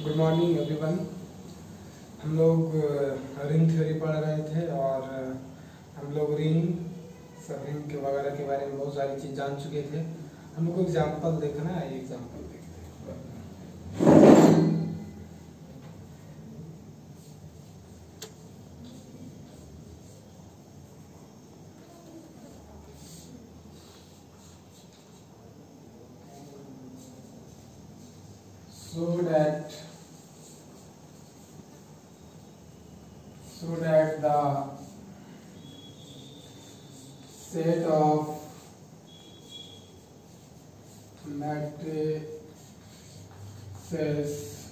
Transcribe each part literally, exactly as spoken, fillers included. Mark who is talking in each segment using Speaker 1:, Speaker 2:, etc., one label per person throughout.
Speaker 1: Good morning everyone. हम लोग ring theory पढ़ रहे थे और हम लोग रिंग सब रिंग के वगैरह के बारे में बहुत सारी चीज़ जान चुके थे। हम लोग को एग्जाम्पल देखना है, एग्जाम्पल देखते हैं। So that so that the set of matrices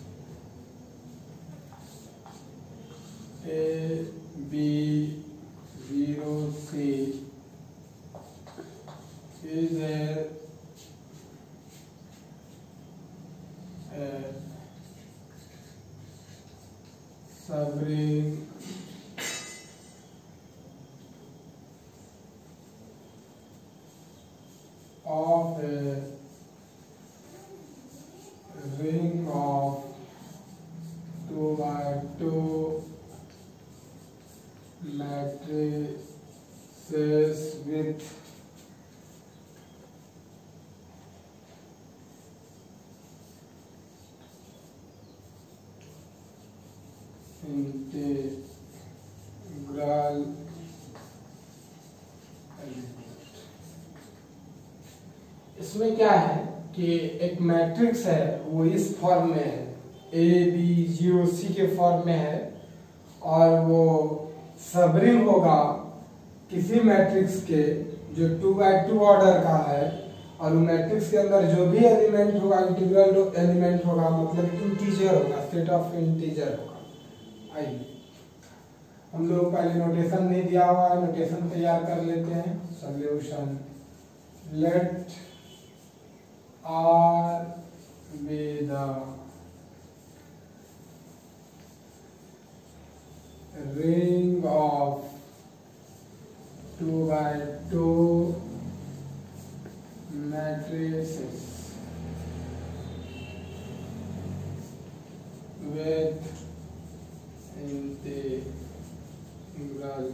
Speaker 1: A, B, zero, C is a a subring of a ring of two by two matrices with integral element। इसमें क्या है कि एक मैट्रिक्स है, वो इस फॉर्म में है, ए बी जीरो सी के फॉर्म में है और वो सबरिंग होगा किसी मैट्रिक्स के जो टू बाई टू ऑर्डर का है और वो मैट्रिक्स के अंदर जो भी एलिमेंट होगा इंटीग्रल एलिमेंट होगा, मतलब इंटीजर होगा, सेट ऑफ इंटीजर होगा। आइए हम लोग पहले नोटेशन नहीं दिया हुआ है, नोटेशन तैयार कर लेते हैं। Solution let R be the ring of two by two matrices with integral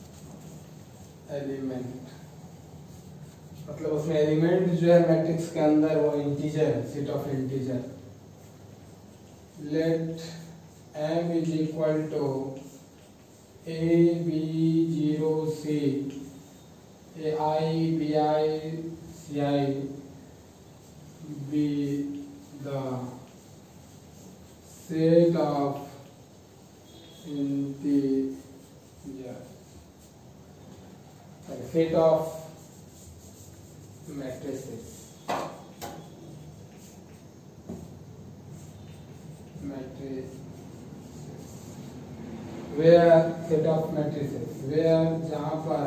Speaker 1: element। मतलब उसमें एलिमेंट जो है मैट्रिक्स के अंदर वो इंटीजर है, set of integer. Let m is equal to A B zero C A I B I C I be the set of integer set of matrices matrices where set of matrices where जहाँ पर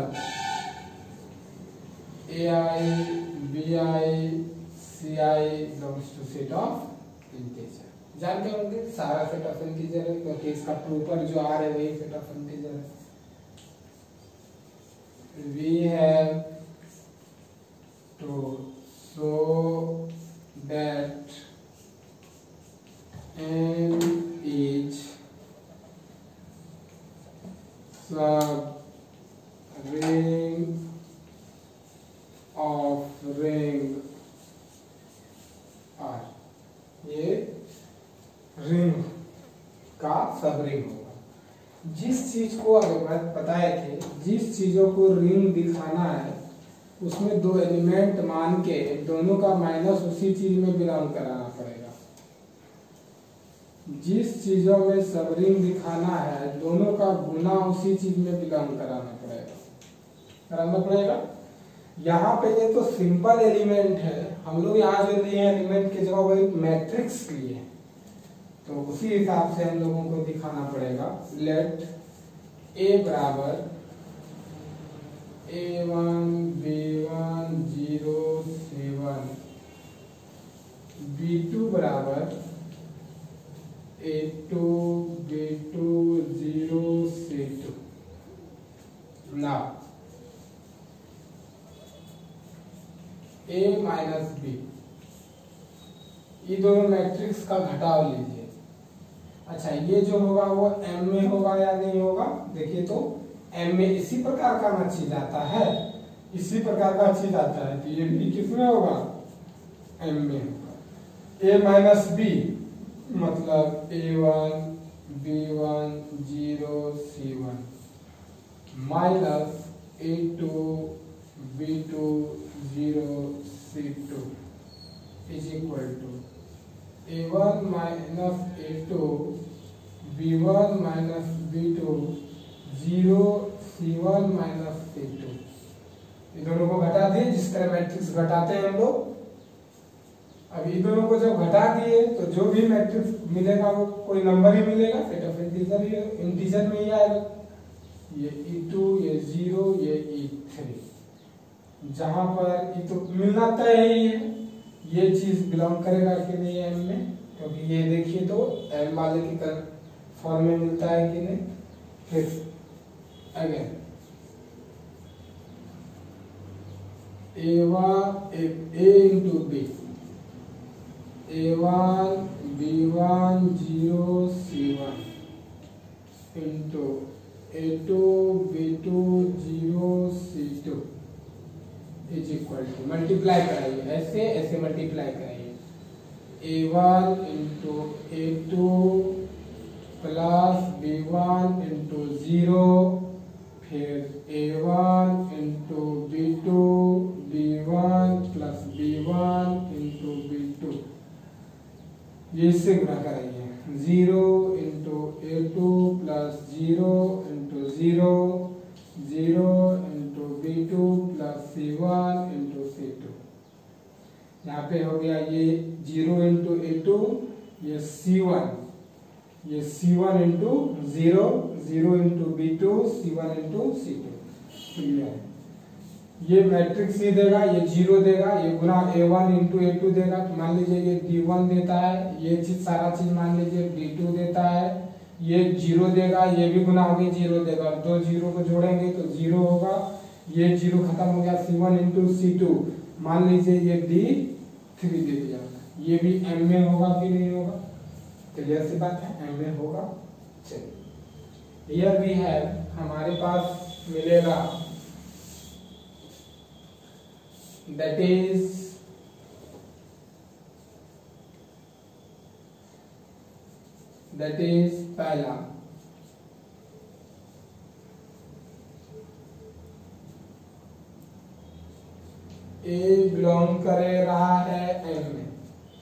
Speaker 1: A I B I C I belongs to set of integer। जानते होंगे सारा set of integer है क्योंकि इसका ऊपर जो आ रहा है वही सेट ऑफ इंटीजर है। We have to show that m is sub-ring of ring R। ये रिंग का सब रिंग होगा। जिस चीज को अगर बताए थे, जिस चीजों को रिंग दिखाना है उसमें दो एलिमेंट मान के दोनों का माइनस उसी चीज में बिलोंग कराना पड़ेगा। जिस चीजों में सब रिंग दिखाना है दोनों का गुना उसी चीज में बिलोंग कराना पड़ेगा कराना पड़ेगा यहाँ पे ये तो सिंपल एलिमेंट है, हम लोग यहाँ जो लिए एलिमेंट की जगह वो एक मैट्रिक्स लिए हैं, तो उसी हिसाब से हम लोगों को दिखाना पड़ेगा। लेट ए बराबर A one B one zero seven B two बराबर A two B two zero C two. ना ए माइनस बी, ये दोनों मैट्रिक्स का घटाव लीजिए। अच्छा, ये जो होगा वो m में होगा या नहीं होगा? देखिए तो m में इसी प्रकार का ना चीज आता है, इसी प्रकार का चीज आता है, तो ये भी किसमें होगा? m में होगा। a माइनस बी मतलब A one B one zero C one minus A two B two zero C two is equal to A one minus A two B one minus B two zero C one minus C two. इन दोनों को घटा दिए, जिस तरह matrix घटाते हैं हम लोग। अब इन दोनों को जब घटा दिए तो जो भी मैट्रिक्स मिलेगा वो कोई नंबर ही मिलेगा, सेट ऑफ इंटीजर ही इंटीजर में ही आएगा। ये ई टू, ये जीरो, ये ई थ्री, जहां पर ई तो मिलना तय ही है। ये चीज बिलोंग करेगा कि नहीं एम में, क्योंकि ये देखिए तो एम वाले की फॉर्म में मिलता है कि नहीं। फिर again A one A into B, A one B one zero C one into A two B two zero C two is equal to, multiply कराइए, ऐसे ऐसे मल्टीप्लाई कराइए, A one into A two plus B one into zero, फिर A one into B two B one plus B one into B two, ये इससे गुणा कराइए, zero into A two plus zero into zero, zero into B two plus C one into C two. यहाँ पे हो गया ये zero into A to, ये सी वन, ये C one into zero, zero into B two, C one into C two. Clear? ये matrix ही देगा, ये जीरो देगा, ये गुना A one into A two देगा, तो मान लीजिए ये डी वन देता है, ये चीज सारा चीज मान लीजिए डी टू देता है, ये जीरो देगा, ये भी गुना होगी जीरो देगा, दो जीरो को जोड़ेंगे तो जीरो होगा, ये जीरो खत्म हो गया, C one into C two, मान लीजिए ये डी थ्री दे दिया, ये भी एम में होगा कि नहीं होगा? क्लियर सी बात है, एम में होगा। चलिए, हियर वी हैव, हमारे पास मिलेगा that is that is पहला ए बिलोंग करे रहा है एम में,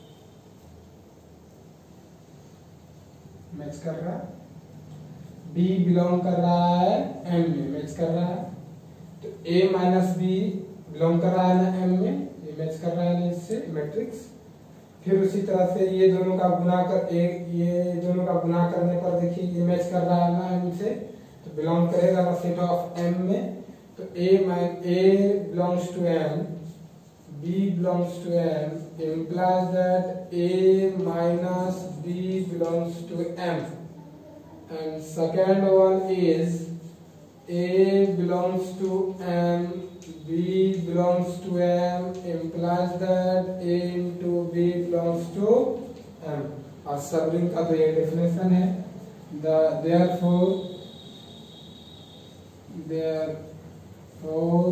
Speaker 1: मैच कर रहा है, बी बिलोंग कर रहा है एम में, मैच कर रहा है, तो ए माइनस बी बिलोंग कर रहा है ना एम में, ये मैच कर रहा है ना इससे मैट्रिक्स। फिर उसी तरह से ये दोनों का गुना कर, एक ये दोनों का गुना करने पर देखिए ये मैच कर रहा है ना एम से, तो बिलोंग करेगा ना सेट ऑफ एम में, तो A minus A belongs to M, B belongs to M implies that a minus b belongs to m, and second one is a belongs to m, b belongs to m implies that a into b belongs to m। और subring का तो ये definition है, the therefore therefore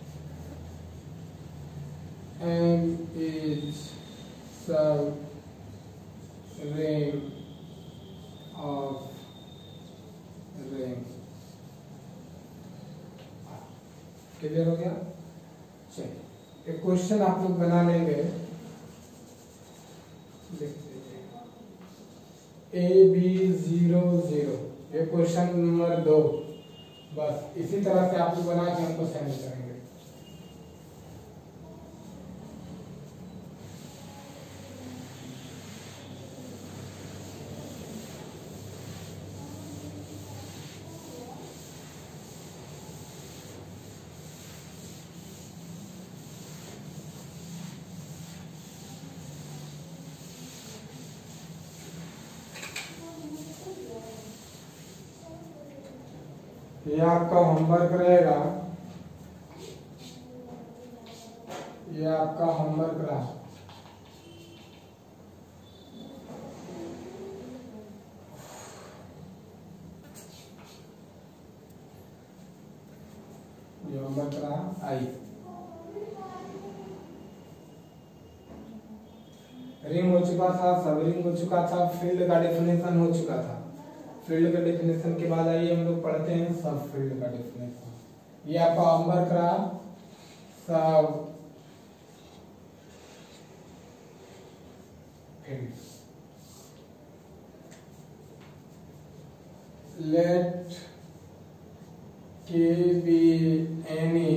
Speaker 1: m is sub ring of ring। Clear हो गया? चलिए, एक question आप लोग बना लेंगे, ए बी जीरो जीरो, ये क्वेश्चन नंबर दो। बस इसी तरह से आप लोग बना के हमको सेंड करेंगे। ये आपका होमवर्क रहेगा, ये आपका होमवर्क रहा। करा आई। रिंग हो चुका था, सब रिंग हो चुका था, फील्ड का डेफिनेशन हो चुका था। फील्ड के डेफिनेशन के बाद आइए हम लोग पढ़ते हैं सब फील्ड का डेफिनेशन। ये आपका होमवर्क रहा सब field. Let K be any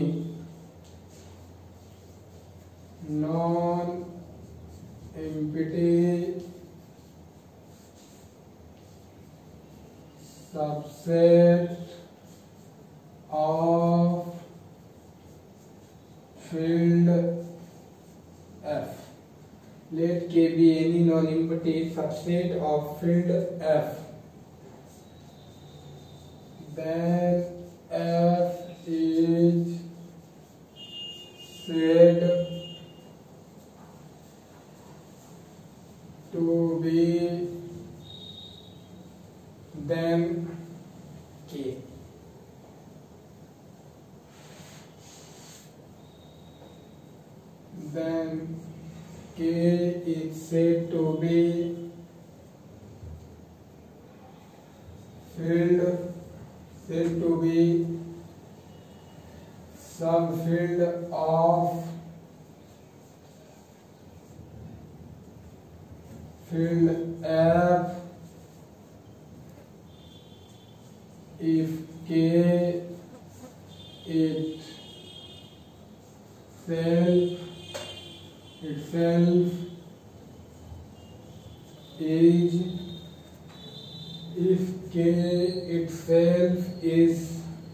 Speaker 1: non empty subset of field F. Let K be any non-empty subset of field F. Then F is said to be then K. Then K is said to be field said to be subfield of field F if K it self itself is if K itself is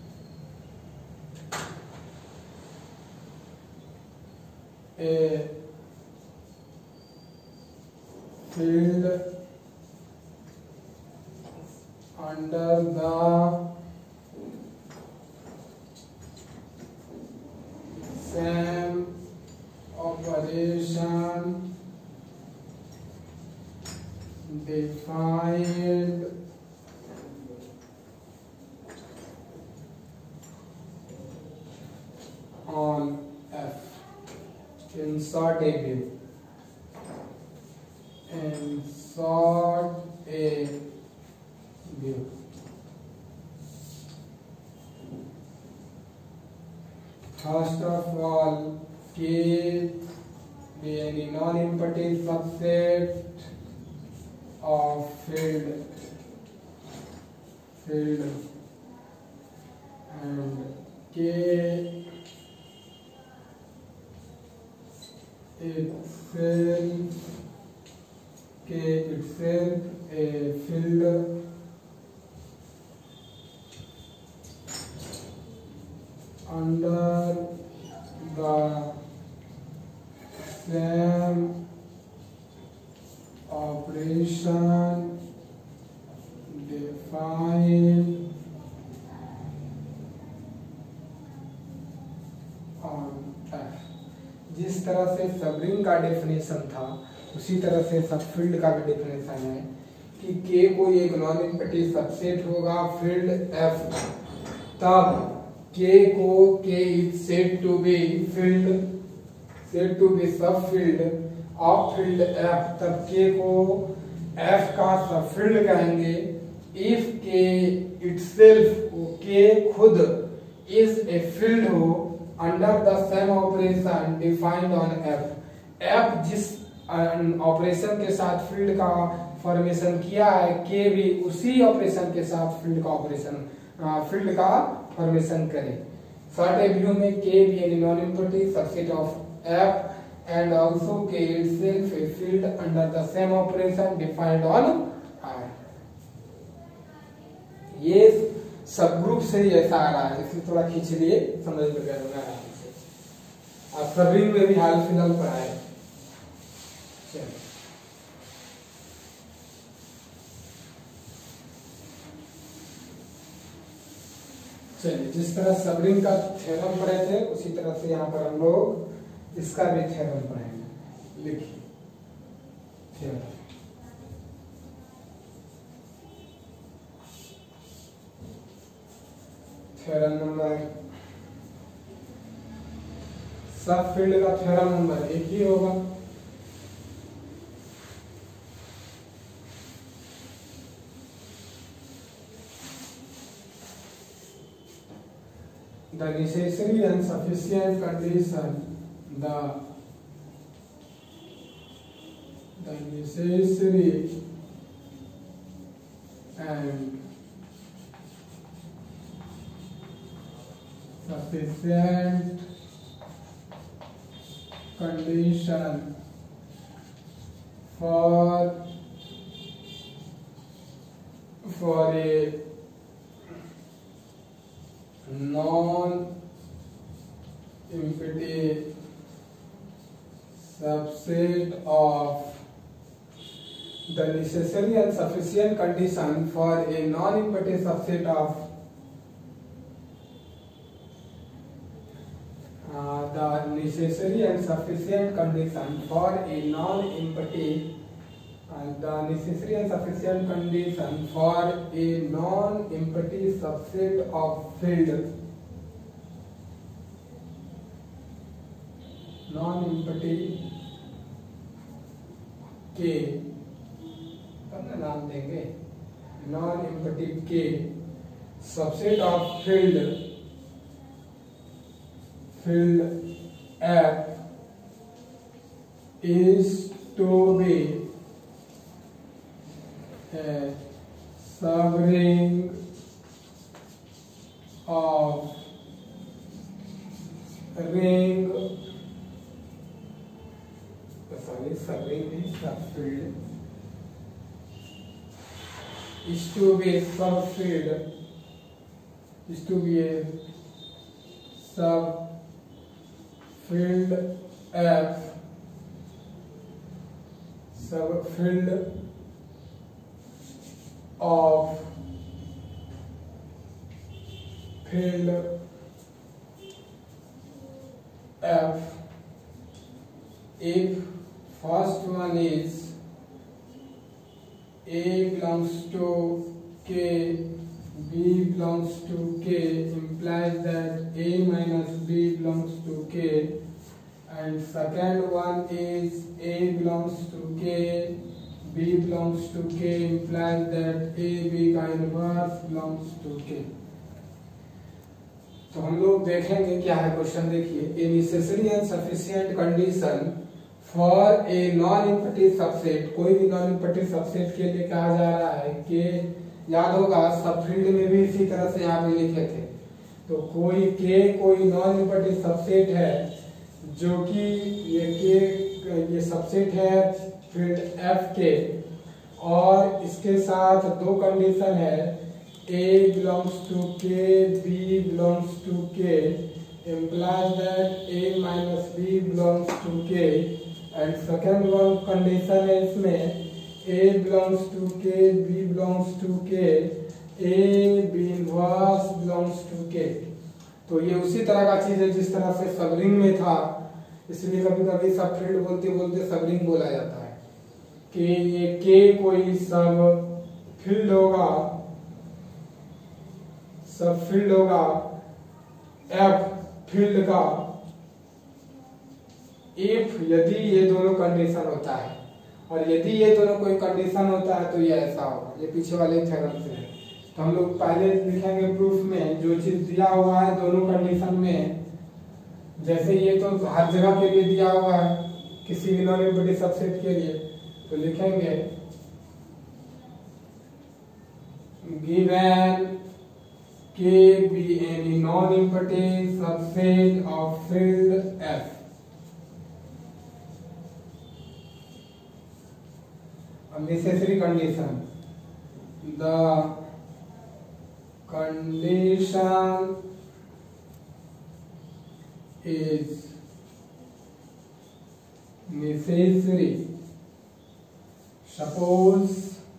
Speaker 1: a field under the same operation defined on F. Insert a view. Insert a view. First of all, K be any non-empty subset of field field and K itself K itself a field under the same operation defined on F. जिस तरह से subring का definition था उसी तरह से subfield का भी डेफिनेशन है कि K कोई एक नॉन एम्प्टी सबसेट होगा फील्ड F, तब K को K is said to be field said to be subfield of field F, तब K को F का सबफील्ड कहेंगे if K itself K खुद is a field हो under the same operation defined on F. F जिस operation के साथ field का फॉर्मेशन किया है K भी उसी ऑपरेशन के साथ फील्ड का ऑपरेशन फील्ड का फॉर्मेशन करे। शॉर्ट व्यू में K भी any non empty subset of F and also K itself a field under the same operation defined on R. ये सब ग्रुप से ही ऐसा आ रहा है, इसलिए थोड़ा खींच लिए समझ में गया होगा आराम से। आप सभी में भी हाल फिलहाल पढ़ाए। चलिए, जिस तरह सबरिंग का थ्योरम पढ़े थे उसी तरह से यहाँ पर हम लोग इसका भी थ्योरम पढ़ेंगे। लिखिए theorem. Theorem number sub field का थ्योरम नंबर एक ही होगा। The necessary and sufficient condition, the the necessary and sufficient condition for for a non-empty subset of the necessary and sufficient condition for a non-empty subset of uh, the necessary and sufficient condition for a non-empty uh, the necessary and sufficient condition for a non-empty subset of field non-empty के तब ना नाम देंगे non-empty के subset of field field F is to be a subring of ring sorry subring is subfield is to be a subfield is to be a subfield F subfield of field F if first one is A belongs to K, B belongs to K, implies that A minus B belongs to K, and second one is A belongs to K, B belongs to K, implies that A B का inverse belongs to K। तो हम लोग देखेंगे क्या है question. देखिए, a necessary and sufficient condition for a non empty subset, कोई भी नॉन इम्पटी सबसेट के लिए कहा जा रहा है कि याद होगा सबफील्ड में भी इसी तरह से यहाँ पे लिखे थे। तो कोई के कोई नॉन इम्पटी सबसेट है जो कि ये के ये सबसेट है फील्ड एफ के, और इसके साथ दो कंडीशन है A belongs to K, B belongs to K, implies that A minus B belongs to K, and second one condition है इसमें A belongs to K, B belongs to K, A B inverse belongs to K। तो ये उसी तरह का चीज है जिस तरह से सबरिंग में था, इसलिए कभी कभी सबफील्ड बोलते बोलते सबरिंग बोला जाता है कि ये K कोई सब फील्ड होगा सब फील्ड होगा F फील्ड का इफ यदि ये दोनों कंडीशन होता है, और यदि ये दोनों कोई कंडीशन होता है तो ये ऐसा होगा। ये पीछे वाले थ्योरम से है। तो हम लोग पहले लिखेंगे प्रूफ में जो चीज दिया हुआ है दोनों कंडीशन में, जैसे ये तो हर जगह के लिए दिया हुआ है किसी भी नॉन इम्पटी सबसेट के लिए, तो लिखेंगे given K be any non-empty subset of field F। Necessary condition, the condition is necessary। Suppose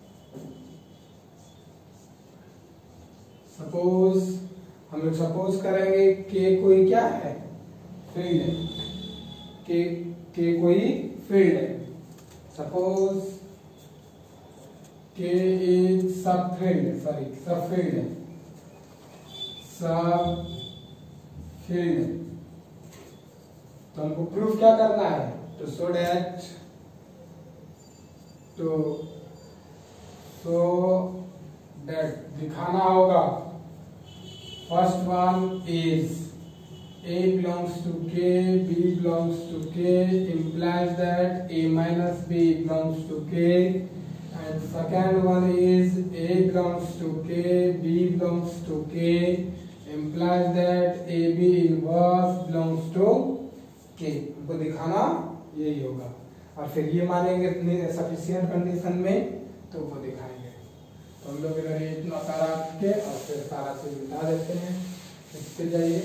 Speaker 1: suppose हम लोग सपोज करेंगे के कोई क्या है फील्ड है, के के कोई फील्ड है। सपोज के इज सब फील्ड सॉरी सब फील्ड है सब फील्ड तो हमको प्रूफ क्या करना है, तो सो दैट तो सो दैट दिखाना होगा first one is A belongs to K, B belongs to K, implies that A minus B belongs to K, and second one is A belongs to K, B belongs to K, implies that A B inverse belongs to K। हमको दिखाना यही होगा, और फिर ये मानेंगे sufficient condition में तो वो दिखाएंगे। तो हम लोग इधर इतना सारा के और फिर सारा चीज मिटा देते हैं। इससे जाइए,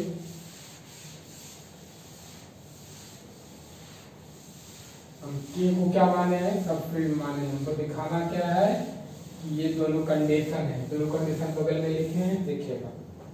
Speaker 1: हम K को क्या माने हैं, सब फील्ड माने हैं। हमको दिखाना क्या है कि ये दोनों कंडीशन है, दोनों कंडीशन बगल में लिखे हैं, देखिएगा।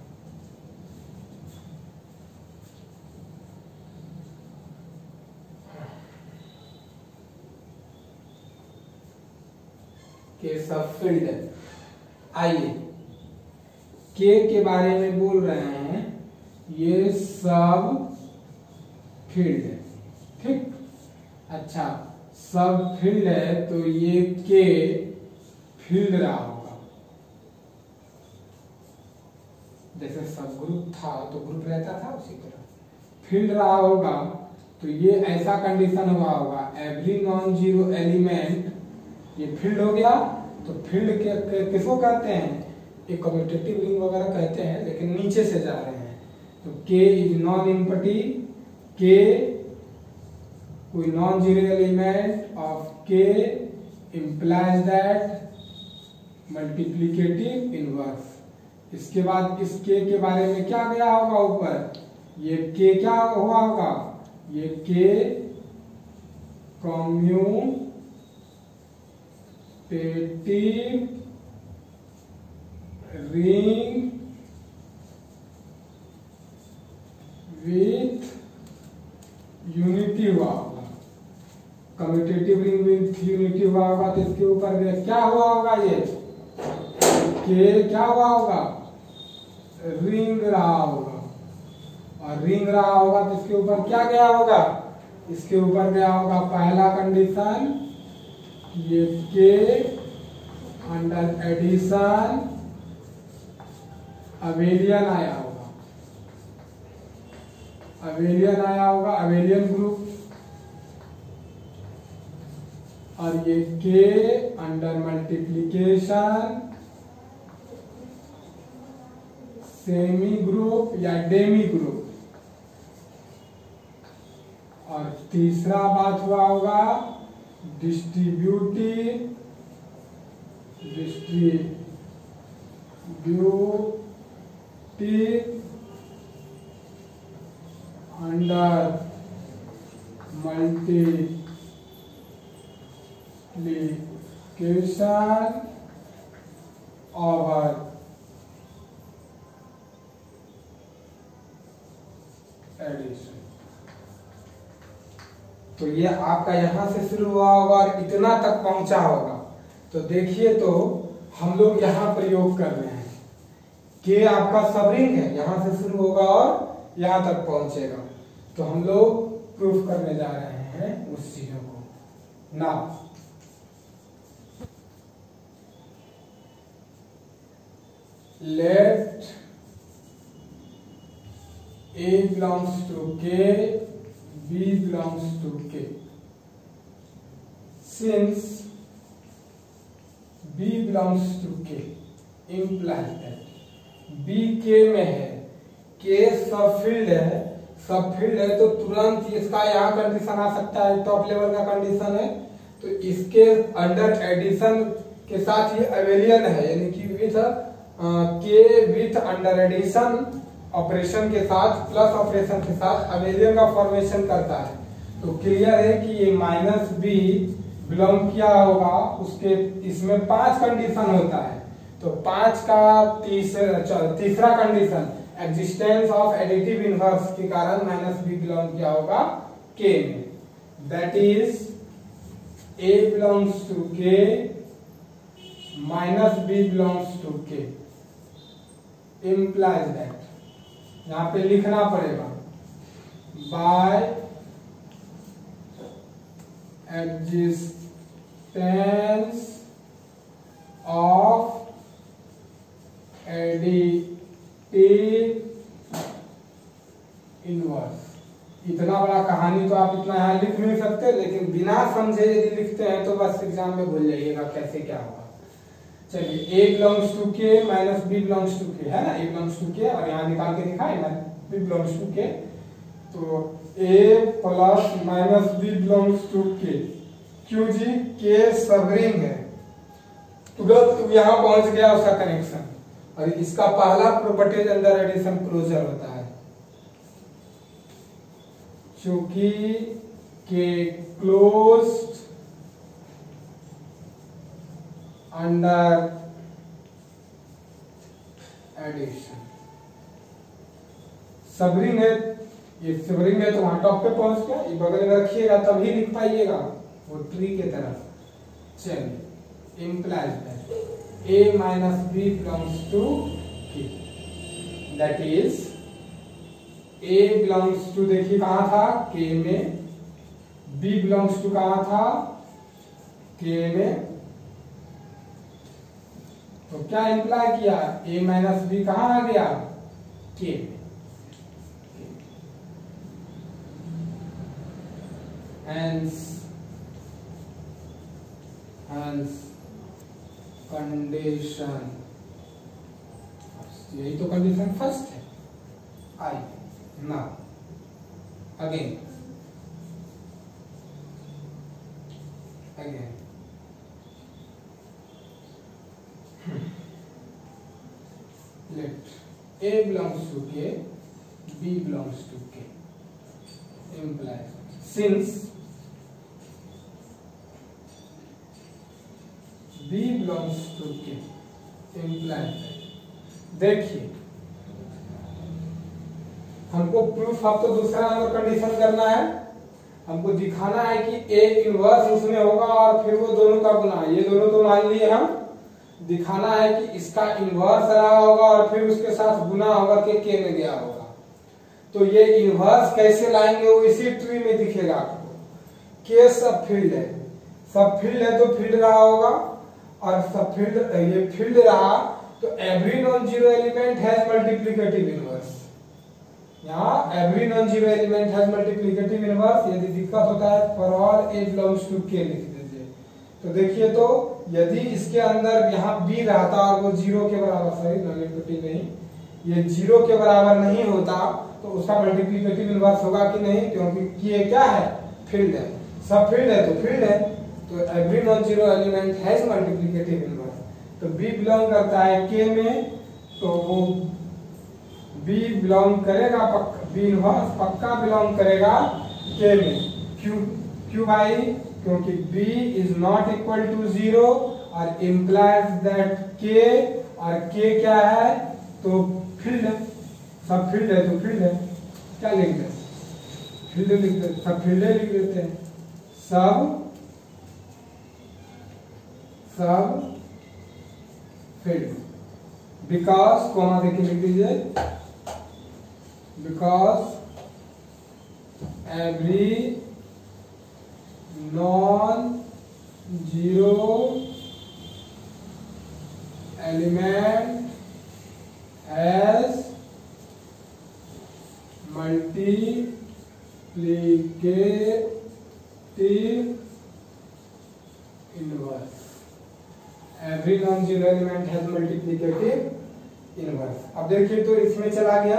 Speaker 1: K सब फील्ड है। आइए K के बारे में बोल रहे हैं, ये सब फील्ड है, ठीक। अच्छा, सब फील्ड है तो ये के फील्ड रहा होगा। जैसे सब ग्रुप था तो ग्रुप रहता था, उसी तरह फील्ड रहा होगा। तो ये ऐसा कंडीशन हुआ होगा, एवरी नॉन जीरो एलिमेंट, ये फील्ड हो गया। तो फील्ड के, के किसको कहते हैं, एक कम्यूटेटिव रिंग वगैरह कहते हैं, लेकिन नीचे से जा रहे हैं। तो के इज नॉन एम्प्टी, के कोई non zero element of K implies that multiplicative inverse. इसके बाद इस के के बारे में क्या गया होगा ऊपर, ये के क्या हुआ होगा, ये के कम्यूटेटिव रिंग विथ यूनिटी हुआ होगा। कम्यूटेटिव रिंग विथ यूनिटी हुआ होगा तो इसके ऊपर क्या हुआ होगा, ये के क्या हुआ होगा, रिंग रहा होगा। और रिंग रहा होगा तो इसके ऊपर क्या गया होगा, इसके ऊपर गया होगा पहला कंडीशन, ये के अंडर एडिशन अबेलियन आया होगा, अबेलियन आया होगा, अबेलियन ग्रुप। और ये K under multiplication semi group या डेमी ग्रुप। और तीसरा बात हुआ होगा distributive distributive under multiplication over addition. तो ये आपका यहां से शुरू हुआ होगा और इतना तक पहुंचा होगा। तो देखिए, तो हम लोग यहां प्रयोग कर रहे हैं, के आपका सब रिंग है, यहां से शुरू होगा और यहां तक पहुंचेगा। तो हम लोग प्रूफ करने जा रहे हैं उस चीजों को ना। Let A belongs to K, B belongs to K. Since B belongs to K, implies that B K में है, K सब फील्ड है, सब फील्ड है तो तुरंत इसका यहाँ कंडीशन आ सकता है, टॉप लेवल का कंडीशन है। तो इसके अंडर एडिशन के साथ ये अबेलियन है, यानी कि विथ के विथ अंडर एडिशन ऑपरेशन के साथ प्लस ऑपरेशन के साथ अबेलियन का फॉर्मेशन करता है। तो क्लियर है कि ये माइनस बी बिलोंग किया होगा उसके, इसमें पांच कंडीशन होता है। तो पांच का तीसरा तीसरा condition existence of additive inverse के कारण माइनस बी बिलोंग किया होगा के में। That is A belongs to K minus B belongs to K, implies that, यहाँ पे लिखना पड़ेगा by existence of additive inverse। इतना बड़ा कहानी तो आप इतना यहाँ लिख नहीं सकते, लेकिन बिना समझे यदि लिखते हैं तो बस एग्जाम में भूल जाइएगा कैसे क्या होगा। चलिए, a belongs to k minus b belongs to k है ना, a belongs to k और यहाँ निकाल के दिखाए ना b belongs to k, तो a plus minus b belongs to k। क्यों जी? k सब रिंग है, तुरंत यहाँ पहुंच गया उसका कनेक्शन, और इसका पहला प्रॉपर्टी अंडर एडिशन क्लोजर होता है, क्योंकि के क्लोज्ड अंडर एडिशन। सबरिंग है, ये सबरिंग है तो वहां टॉप पे पहुंच गया, ये बगल में रखिएगा तभी लिख पाइएगा वो ट्री के तरफ। चलिए, implies that a minus b belongs to k, that is a belongs to, देखिए कहां था k में, b belongs to कहां था k में, तो क्या इंप्लाई किया? a माइनस बी कहां आ गया? k में। hence hence कंडीशन, यही तो कंडीशन फर्स्ट है। आई ना again again let a belongs to k, b belongs to k, implies since b belongs to k implies, देखिए हमको प्रूफ अब तो दूसरा नंबर कंडीशन करना है, हमको दिखाना है कि a इनवर्स उसमें होगा और फिर वो दोनों का गुना, ये दोनों तो मान लिए हम, दिखाना है कि इसका इनवर्स रहा होगा और फिर उसके साथ गुना होकर के k में गया होगा। तो ये इनवर्स कैसे लाएंगे वो इसी ट्री में दिखेगा आपको। k सब फील्ड है, सब फील्ड है तो फील्ड रहा होगा, और सब फील्ड ये फील्ड रहा तो every non zero element has multiplicative inverse. यहाँ every non zero element has multiplicative inverse. यदि दिक्कत होता है for all a belongs to k लिख दीजिए। तो देखिए, तो यदि इसके अंदर यहाँ b रहता और वो जीरो के बराबर, सॉरी नेगेटिव नहीं, ये जीरो के बराबर नहीं होता तो उसका मल्टीप्लिकेटिव इनवर्स होगा कि नहीं? क्योंकि ये क्या है? फील्ड है, सब फील्ड है तो फील्ड है, तो every non zero element has multiplicative inverse. तो b बिलोंग करता है k में, तो वो b बिलोंग करेगा पक्का, b इनवर्स पक्का बिलोंग करेगा k में। क्यों क्यों भाई? क्योंकि b is not equal to zero और इम्प्लाइज दैट k, और k क्या है? तो फील्ड है, सब फील्ड है तो फील्ड है। क्या लिख दे? फील्ड लिख दे, सब फील्ड लिख देते हैं, सब सब फील्ड। बिकॉज कॉमा देके लिख दीजिए, because every non zero element has multiplicative inverse. Every non zero element has multiplicative inverse. अब देखिए, तो इसमें चला गया,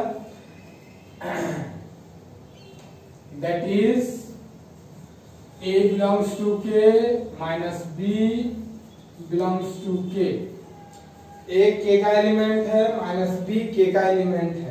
Speaker 1: that is a belongs to k minus b belongs to k। a k का एलिमेंट है, माइनस b k का element है,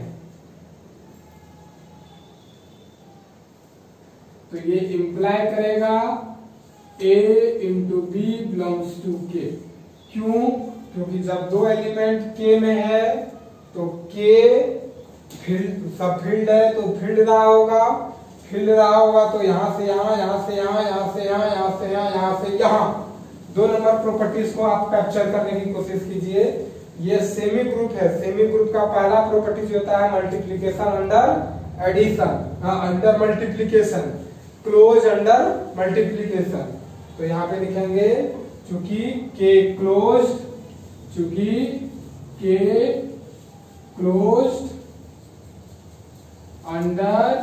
Speaker 1: तो ये इंप्लाई करेगा a into B belongs to k। क्यों? क्योंकि जब दो एलिमेंट k में है तो k फील्ड, सब फील्ड है तो फील्ड रहा होगा, फील्ड रहा होगा तो यहाँ से यहाँ, यहाँ से यहाँ, यहाँ से यहाँ, यहाँ से यहाँ, यहाँ से यहाँ, दो नंबर प्रॉपर्टीज को आप कैप्चर करने की कोशिश कीजिए। ये सेमी ग्रुप है, सेमी ग्रुप का पहला प्रॉपर्टी होता है मल्टीप्लिकेशन अंडर एडिशन, हाँ under multiplication. Close under multiplication. तो यहाँ पे लिखेंगे चूंकि के क्लोज, चूंकि K close under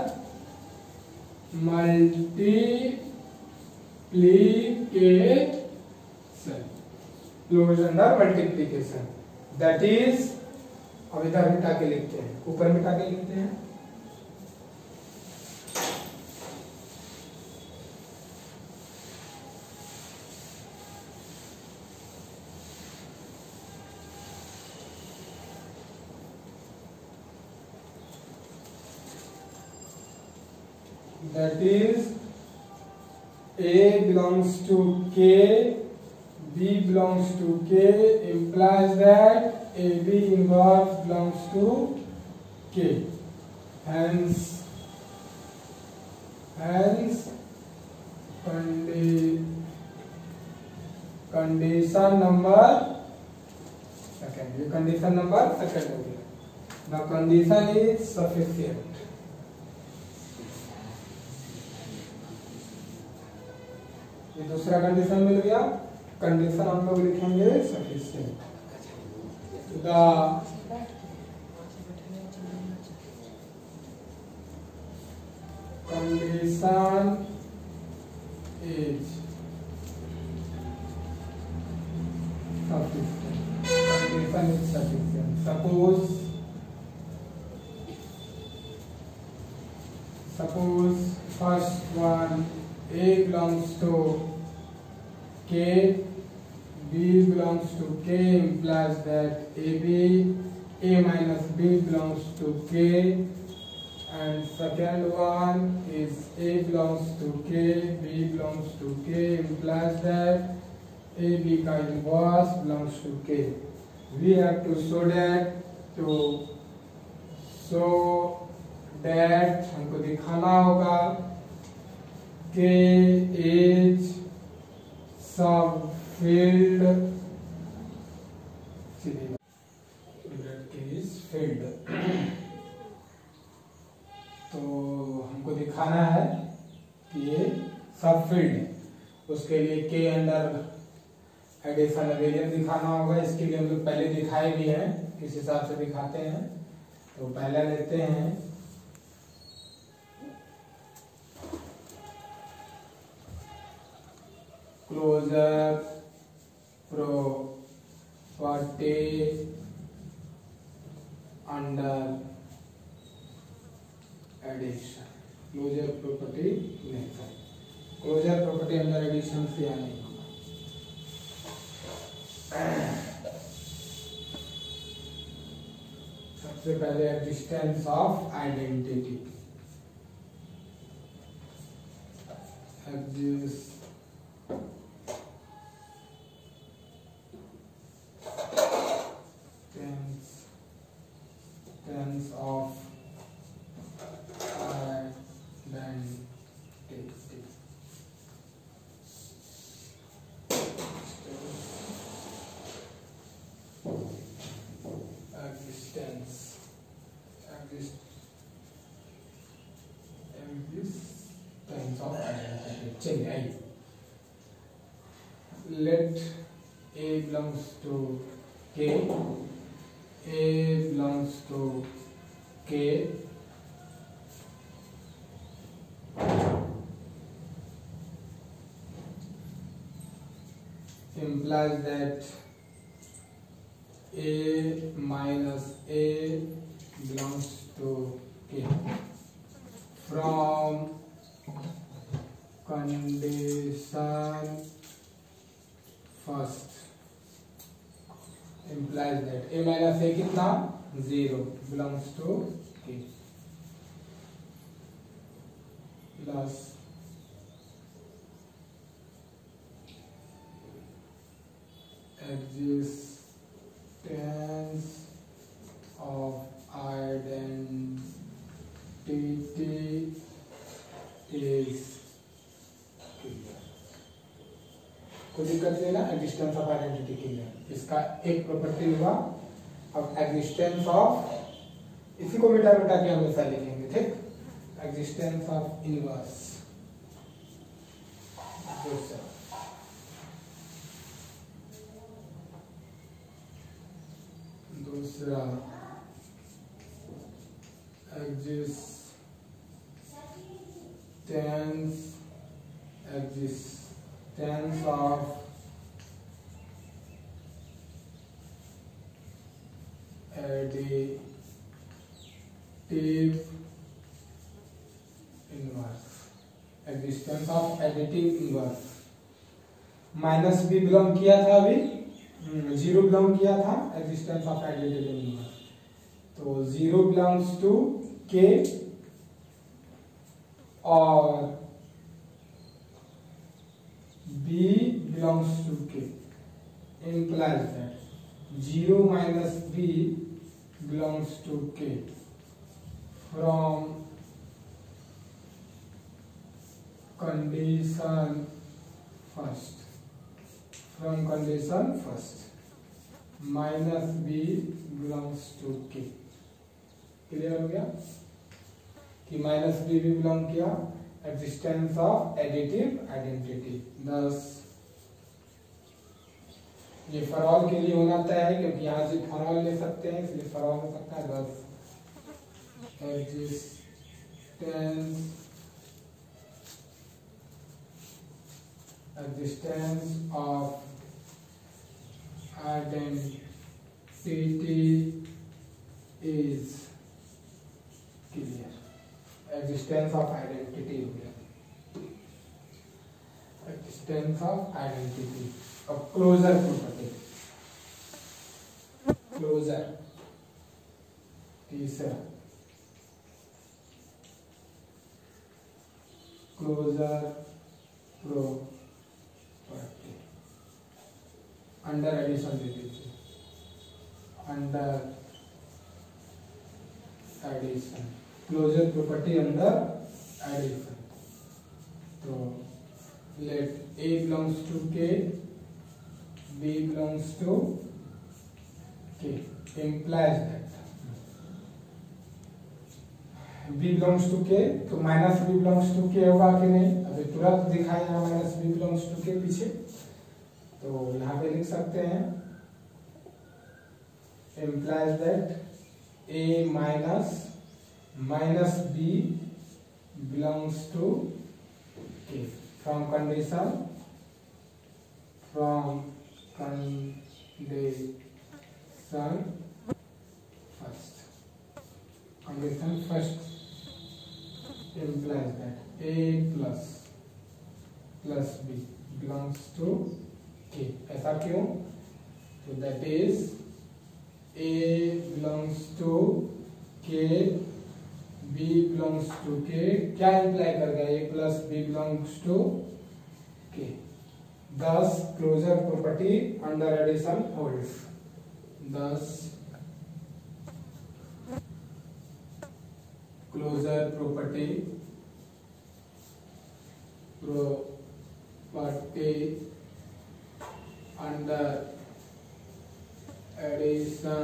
Speaker 1: multiplication, close under multiplication, that is, अब इधर मिटा के लिखते हैं, ऊपर मिटा के लिखते हैं, that is A belongs to K, B belongs to K, implies that A B inverse belongs to K. Hence, hence condi condition number second. ये condition number second हो गया. The condition is sufficient. ये दूसरा condition मिल गया. Condition हम लोग लिखेंगे sufficient. The condition is sufficient. Condition is sufficient. Suppose suppose first one, A belongs to K, B belongs to K, implies that A B, A minus B belongs to K, and second one is A belongs to K, B belongs to K, implies that A B का inverse belongs to K. We have to show that, to show that हमको दिखाना होगा K is subfield, K is filled. तो हमको दिखाना है कि ये सबफील्ड है. उसके लिए K अंडर एडिशन वेरिएंस दिखाना होगा. इसके लिए हम लोग पहले दिखाए भी हैं, किस हिसाब से दिखाते हैं. तो पहले लेते हैं closure property under addition. Closure property नहीं, क्लोजर प्रॉपर्टी अंडर एडिशन से आने सबसे पहले existence of identity. Exist of identity. Existence. Existence of identity. चलिए आइए. Let A belongs to K. A belongs to K. Implies that A minus A belongs to K. From condition first implies that A minus A कितना zero belongs to K plus existence of identity is clear. कोई दिक्कत नहीं ना. Existence of identity clear. इसका एक property हुआ. अब existence of, इसी को मिटा मिटा के हमेशा लिखेंगे. ठीक. एग्जिस्टेंस ऑफ इनवर्स दूसरा दूसरा existence existence of additive inverse existence of additive inverse minus B belong किया था अभी जीरो बिलोंग किया था एग्जिस्टेंस ऑफ एडिटिव इनवर्स तो जीरो बिलोंग्स टू के और B belongs to K implies that zero minus b belongs to k from condition first from condition first minus b belongs to k clear हो गया कि minus B भी belong किया existence of additive identity thus ये for all के लिए होना तय है क्योंकि यहाँ से फॉर ऑल ले सकते हैं इसलिए फॉर ऑल हो सकता है thus existence existence of identity is clear existence of identity हो गया existence of identity of closure property closure तीसरा closure pro अंडर एडिशन दे दीजिए under addition closure property under addition तो let A belongs to K B belongs to K implies that B belongs to K तो minus B belongs to के होगा कि नहीं अभी तुरंत दिखाया यहाँ माइनस बी बिलोंग्स टू के पीछे तो यहाँ पे लिख सकते हैं implies that a minus minus b belongs to k from condition from condition first condition first implies that a plus plus b belongs to k ऐसा क्यों तो that is a belongs to k b belongs to k क्या imply कर गया a plus b belongs to k thus closure property under addition holds thus closure property property under addition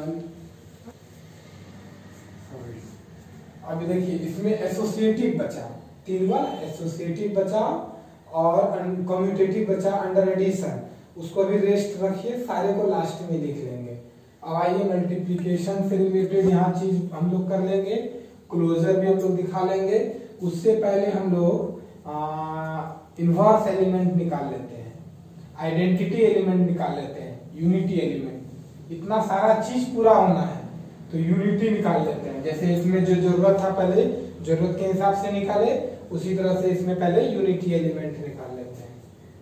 Speaker 1: अभी देखिए इसमें associative बचा तीन बार एसोसिएटिव बचा और कम्यूटेटिव बचा अंडर एडिशन उसको भी रेस्ट रखिए सारे को लास्ट में लिख लेंगे अब आइए मल्टीप्लिकेशन से रिलेटेड यहाँ चीज हम लोग कर लेंगे क्लोजर भी हम लोग दिखा लेंगे उससे पहले हम लोग इनवर्स एलिमेंट निकाल लेते हैं आइडेंटिटी एलिमेंट निकाल लेते हैं यूनिटी एलिमेंट इतना सारा चीज पूरा होना है तो यूनिटी निकाल लेते हैं जैसे इसमें जो जरूरत था पहले जरूरत के हिसाब से निकाले उसी तरह से इसमें पहले यूनिटी एलिमेंट निकाल लेते हैं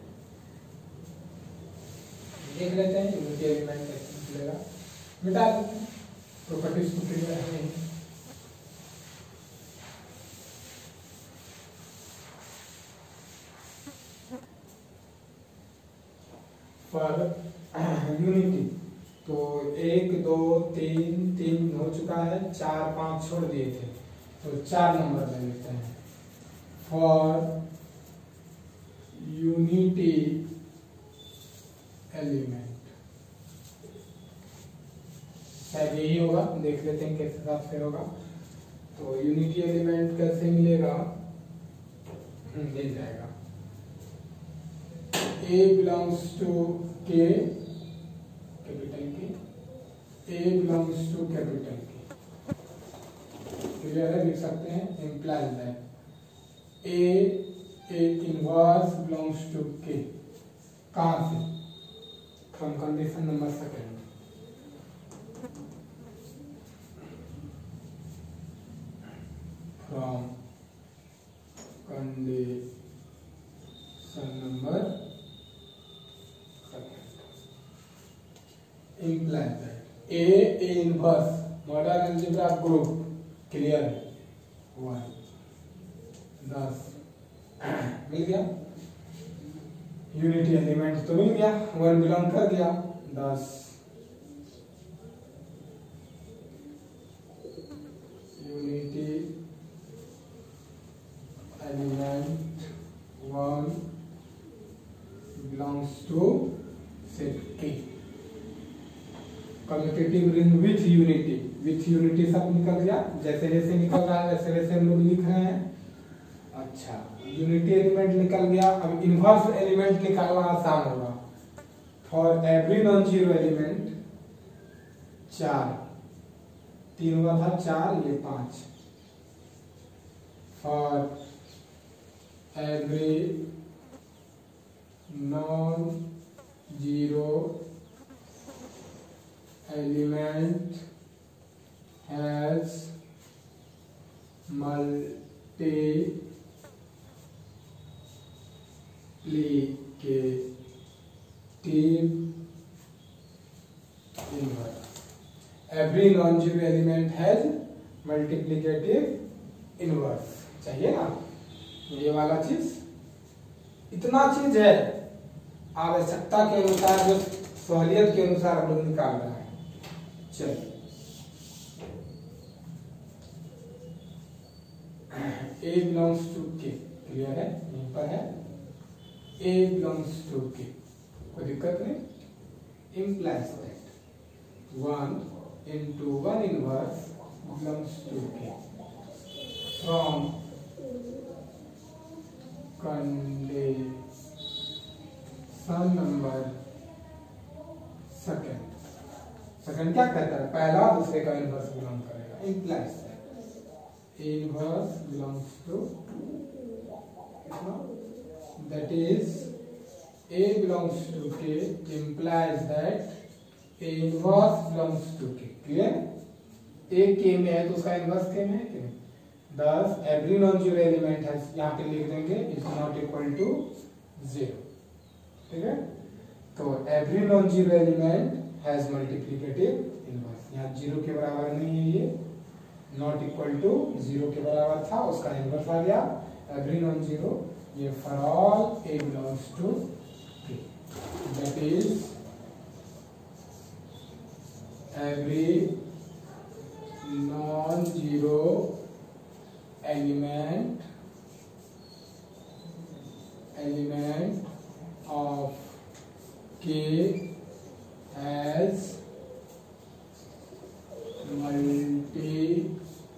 Speaker 1: देख लेते हैं यूनिटी एलिमेंट कैसे निकलेगा मिटा देते हैं प्रॉपर्टीज को क्लियर है पर यूनिटी तो एक दो तीन तीन हो चुका है चार पांच छोड़ दिए थे तो चार नंबर ले लेते हैं फॉर यूनिटी एलिमेंट शायद यही होगा देख लेते हैं किस हिसाब से होगा तो यूनिटी एलिमेंट कैसे मिलेगा मिल जाएगा A belongs to K, capital K, A belongs to capital K, clear है, लिख सकते हैं implies that A A inverse belongs to K, कहां से, from condition number second, from condition number implies that A A inverse modern algebra group clear है one thus मिल गया, unity element तो मिल गया, वन बिलोंग कर गया, thus unity element one belongs to set K, commutative ring with unity, with unity सब निकल गया, जैसे जैसे निकल रहा है वैसे वैसे हम लोग लिख रहे हैं। अच्छा, यूनिटी एलिमेंट निकल गया, अब इनवर्स एलिमेंट निकालना आसान होगा। For every non zero element चार, तीन हुआ था चार, ये पांच, फॉर एवरी नॉन जीरो element has multiplicative inverse. Every non-zero element has multiplicative inverse. चाहिए ना ये वाला चीज, इतना चीज है, आवश्यकता के अनुसार जो सहूलियत के अनुसार हम लोग निकाल रहे हैं। चलिए A belongs to K, clear है, यहीं पर है A belongs to K, कोई दिक्कत नहीं, implies that one into one inverse belongs to K from condition number second, second क्या कहता है, पहला दूसरे का इनवर्स बिलोंग करेगा, implies that A inverse belongs to, that is A belongs to K implies that A inverse belongs to K, clear, A K में है तो उसका इनवर्स K में है कि नहीं, thus every non zero element has, यहाँ पे लिख देंगे is not equal to zero, ठीक है, तो every non zero element has multiplicative inverse, यहाँ जीरो के बराबर नहीं है, ये नॉट इक्वल टू जीरो के बराबर था, उसका इनवर्स आ गया, एवरी नॉन जीरो, ये for all A belongs to K, that is every non zero element element of K has multiplicative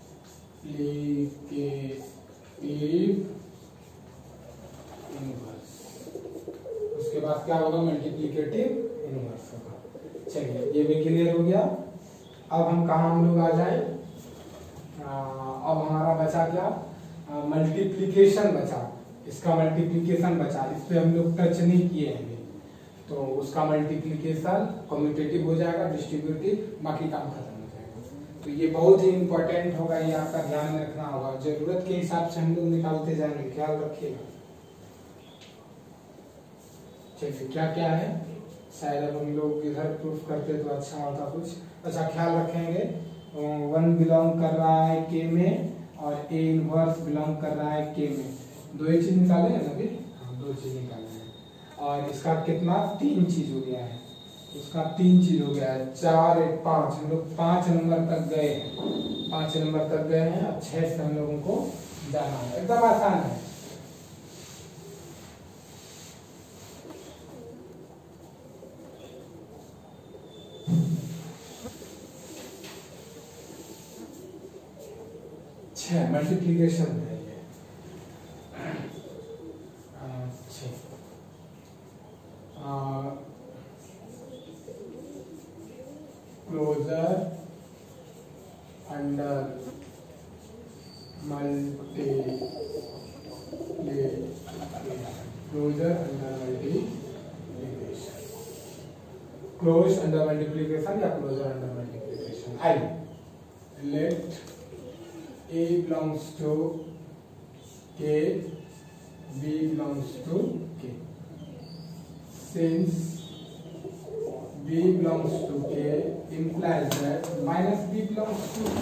Speaker 1: inverse, उसके बाद क्या होगा, मल्टीप्लिकेटिव इनवर्स होगा। चलिए ये भी क्लियर हो गया। अब हम कहाँ हम लोग आ जाए, अब हमारा बचा क्या, मल्टीप्लिकेशन बचा, इसका मल्टीप्लिकेशन बचा, इस पे हम लोग टच नहीं किए हैं, तो उसका मल्टीप्लिकेशन कम्यूटेटिव हो जाएगा, डिस्ट्रीब्यूटिव, बाकी काम खत्म हो जाएगा। तो ये बहुत ही इंपॉर्टेंट होगा, ये आपका ध्यान में रखना होगा, जरूरत के हिसाब से हम लोग निकालते जाएंगे, ख्याल रखिएगा। चलिए क्या क्या है, शायद अब हम लोग इधर प्रूफ करते तो अच्छा होता कुछ। अच्छा, ख्याल रखेंगे, वन बिलोंग कर रहा है के में और ए इनवर्स बिलोंग कर रहा है के में, दो ही चीज निकाले हैं ना अभी, हाँ दो चीज निकाले हैं, और इसका कितना, तीन चीज हो गया है, इसका तीन चीज हो गया है, चार एक पांच, हम लोग पांच नंबर तक गए हैं, पांच नंबर तक गए हैं, अब छह से हम लोगों को जाना है, एकदम आसान है। छह मल्टीप्लिकेशन है ये, छह closure under multiplication, closure under multiplication, close under multiplication या क्लोजर अंडर मल्टीप्लिकेशन। आई let A belongs to K, B belongs to K. Since B belongs to K implies that minus B belongs to K.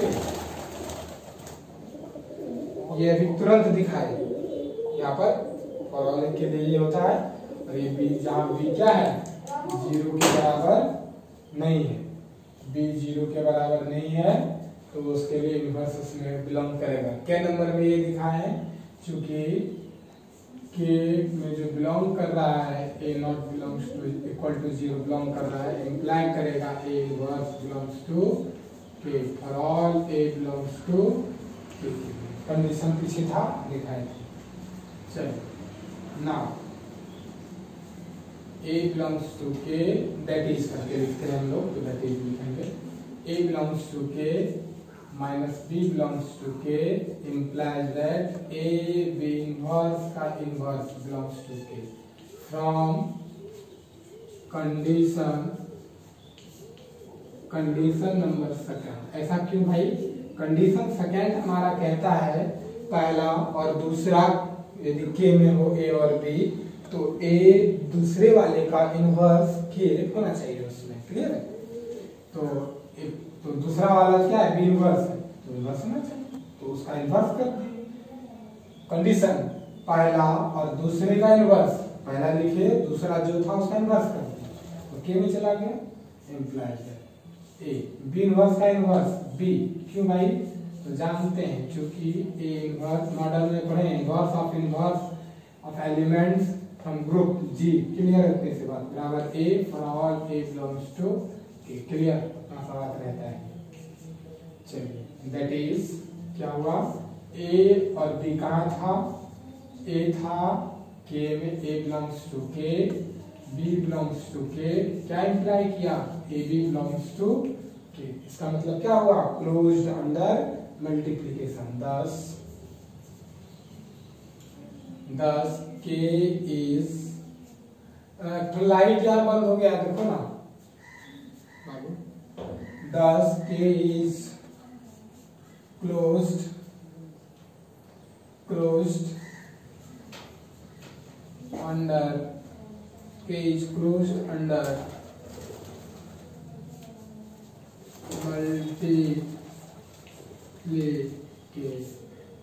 Speaker 1: ये अभी तुरंत दिखाए यहाँ पर for all के लिए ये होता है, और ये B जहाँ B क्या है जीरो के बराबर नहीं है, B जीरो के बराबर नहीं है तो उसके लिए इनवर्स उसमें बिलोंग करेगा। क्या नंबर में ये दिखाए हैं, चूंकि के में जो बिलोंग कर रहा है a not belongs to equal to zero belong कर रहा है, इंप्लाई करेगा a inverse belongs to K for all A belongs to K. Condition पीछे था दिखाए थे। चलिए now a belongs to K that is करके लिखते हैं हम लोग, तो दैट इज लिखेंगे a belongs to K minus b belongs to k implies that a b inverse का inverse belongs to k from condition condition number second। ऐसा क्यों भाई, कंडीशन सेकेंड हमारा कहता है पहला और दूसरा यदि k में हो a और b तो a दूसरे वाले का इनवर्स k होना चाहिए उसमें, क्लियर है। तो एक तो दूसरा वाला क्या है, बी इनवर्स है तो इनवर्स होना चाहिए, तो उसका इनवर्स कर दिए। कंडीशन पहला और दूसरे का इनवर्स, पहला लिखे दूसरा जो था उसका इनवर्स कर दिए तो के में चला गया, इंप्लाइज है ए बी इनवर्स का इनवर्स बी। क्यों भाई, तो जानते हैं क्योंकि ए इनवर्स मॉडल में पढ़े inverse of inverse of elements from group G, clear रखने से बात बराबर A for all A belongs to K, clear सवाल रहता है। चलिए दैट इज क्या हुआ, ए और बी कहाँ था, ए था के में, A belongs to K, B belongs to K, क्या इंप्लाई किया ए बी बिलोंग्स टू के। इसका मतलब क्या हुआ, क्लोज्ड अंडर मल्टीप्लिकेशन। दस दस के इज लाइट यार बंद हो गया देखो ना बाबू। Thus K is closed closed under K is closed under multiplication,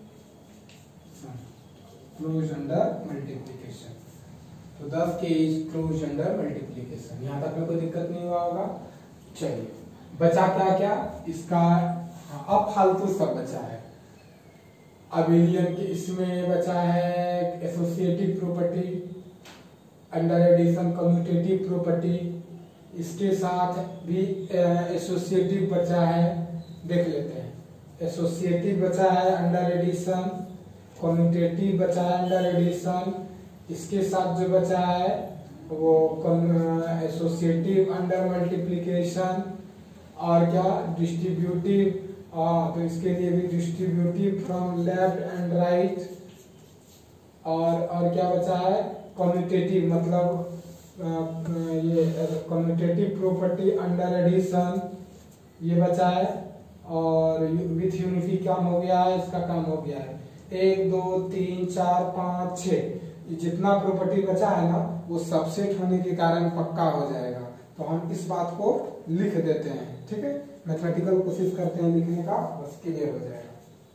Speaker 1: closed under multiplication। तो thus K is closed under multiplication। यहाँ तक में कोई दिक्कत नहीं हुआ होगा। चलिए बचा क्या क्या इसका, अब फालतू सब बचा है। अबेलियन के इसमें बचा है associative property, under addition commutative property, इसके साथ भी एसोसिएटिव बचा है, देख लेते हैं। एसोसिएटिव बचा है अंडर एडिशन, कम्यूटेटिव बचा है अंडर एडिशन, इसके साथ जो बचा है वो एसोसिएटिव अंडर मल्टीप्लिकेशन, और क्या डिस्ट्रीब्यूटिव, तो इसके लिए भी distributive from left and right, और और क्या बचा है कम्यूटेटिव, मतलब आ, ये कम्यूटेटिव प्रॉपर्टी अंडर एडिशन ये बचा है, और विथ यूनिटी काम हो गया है, इसका काम हो गया है। एक दो तीन चार पाँच छः जितना प्रॉपर्टी बचा है ना वो सबसेट होने के कारण पक्का हो जाएगा, तो हम इस बात को लिख देते हैं, ठीक है। मैथमेटिकल कोशिश करते हैं लिखने का, बस क्लियर हो जाएगा।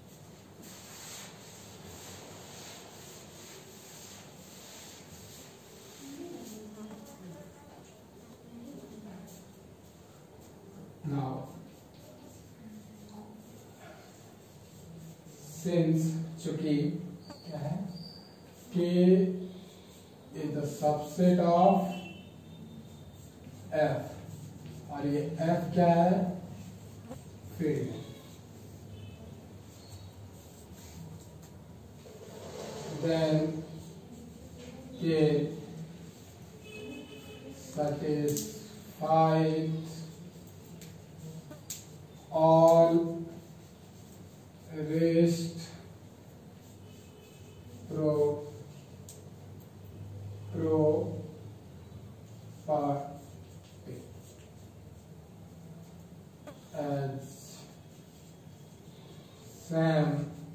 Speaker 1: Now since चूंकि क्या है K is the subset of F, और ये F क्या है field, then K satisfied all rest pro property as same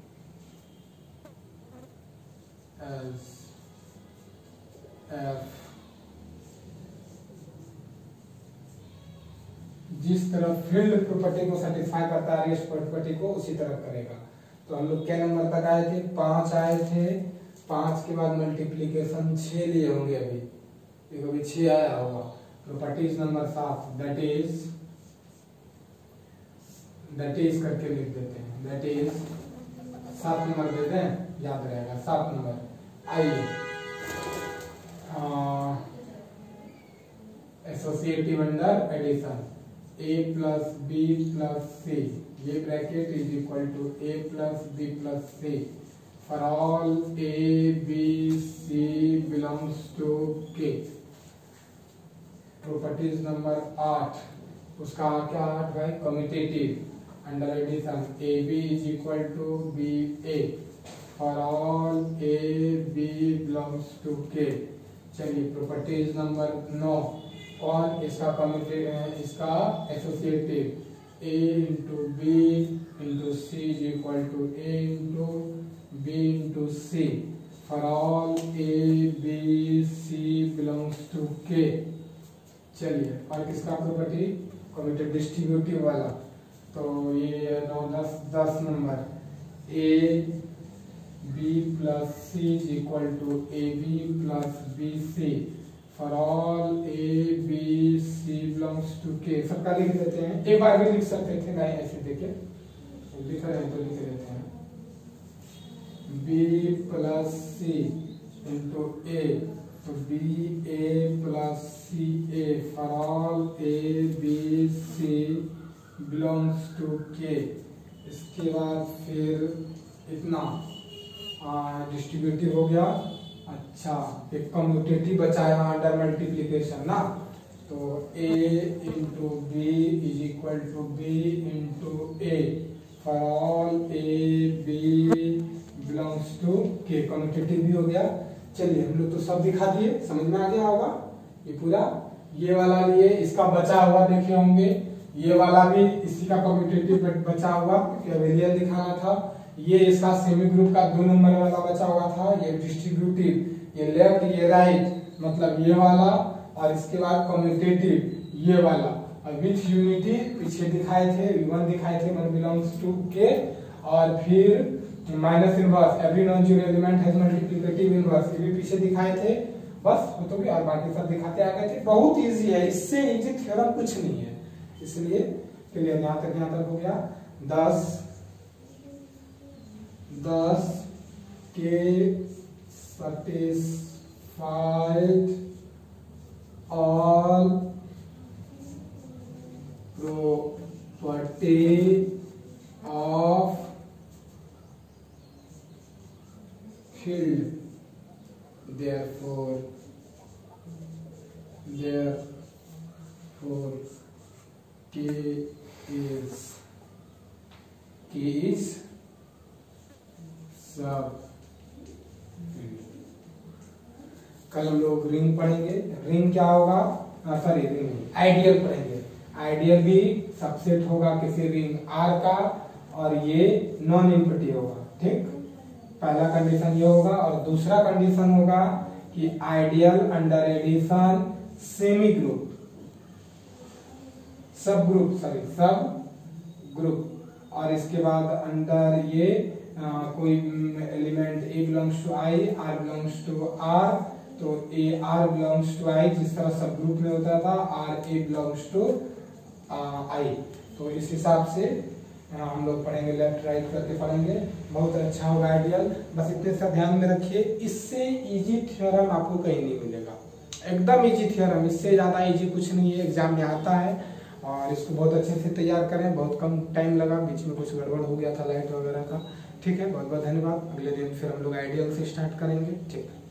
Speaker 1: as f। जिस तरह फील्ड प्रॉपर्टी को सेटिस्फाई करता है रेस्ट प्रॉपर्टी को उसी तरह करेगा। तो हम लोग क्या नंबर तक आए थे? पांच आए थे। पांच के बाद मल्टीप्लीकेशन छह लिए होंगे, अभी देखो अभी छह आया होगा। प्रॉपर्टीज नंबर सात, दैट इज दैट इज करके लिख देते हैं, दैट इज सात नंबर दे दें, याद रहेगा सात नंबर। आइए associative under addition, a plus B plus C, ये bracket is equal to a plus B plus C for all a b c belongs to k। Properties number आठ, उसका क्या आठ भाई? Commutative under addition, a b is equal to b a for all a b belongs to k। चलिए properties number नौ, कौन? इसका commutative, इसका associative, a into B into C is equal to a into B into C for all a b c belongs to k। चलिए और किसका property? Commutative distributive वाला, तो ये नौ दस दस number, a b plus C is equal to a b plus B C for all a b c belongs to k। सबका लिख देते हैं, एक बार भी लिख सकते थे ना, ऐसे देखिए लिख रहे हैं तो लिख देते हैं, b plus C into a, तो b a plus C a for all a b c belongs to k। इसके बाद फिर इतना डिस्ट्रीब्यूटिव हो गया। अच्छा, एक कम्यूटेटिव बचा है अंडर मल्टीप्लीकेशन ना, तो a into B is equal to B into A for all a b belongs to k। Commutative भी हो गया। चलिए हम लोग तो सब दिखा दिए, समझ में आ गया होगा ये पूरा। ये वाला लिए, इसका बचा हुआ देखे होंगे, ये वाला भी इसी का कम्यूटेटिव बचा हुआ क्योंकि अवेलियल दिखाना था। ये इसका सेमी ग्रुप का दो नंबर वाला बचा हुआ था, ये डिस्ट्रीब्यूटिव, ये लेफ्ट ये राइट, मतलब ये वाला, और इसके बाद कम्यूटेटिव ये वाला, और विथ यूनिटी पीछे दिखाए थे, वन दिखाए थे, वन बिलोंग्स टू के, और फिर minus inverse, every non zero element has multiplicative inverse, ये भी पीछे दिखाए थे। बस हो तो भी, और बाकी सब दिखाते आ गए थे। बहुत इजी है, इससे इजी थ्योरम कुछ नहीं है, इसलिए क्लियर। यहाँ तक यहाँ तक हो गया। दस दस के satisfied all property of field, therefore therefore K is K is सब। कल हम लोग रिंग पढ़ेंगे। रिंग क्या होगा? सॉरी रिंग आइडियल पढ़ेंगे। आइडियल भी सबसेट होगा किसी रिंग आर का, और ये नॉन एम्प्टी होगा। ठीक, पहला कंडीशन ये होगा, और दूसरा कंडीशन होगा कि ideal under addition semigroup subgroup sorry subgroup, और इसके बाद अंडर ये आ, कोई element a belongs to i, r belongs to r, तो a r belongs to i जिस तरह सब ग्रुप में होता था, r a belongs to i। तो इस हिसाब से हम लोग पढ़ेंगे, लेफ्ट राइट करके पढ़ेंगे। बहुत अच्छा होगा आइडियल। बस इतने सा ध्यान में रखिए, इससे इजी थ्योरम आपको कहीं नहीं मिलेगा, एकदम इजी थ्योरम, इससे ज्यादा इजी कुछ नहीं है, एग्जाम में आता है। और इसको बहुत अच्छे से तैयार करें, बहुत कम टाइम लगा, बीच में कुछ गड़बड़ हो गया था लाइट वगैरह का। ठीक है, बहुत बहुत धन्यवाद। अगले दिन फिर हम लोग आइडियल से स्टार्ट करेंगे। ठीक है।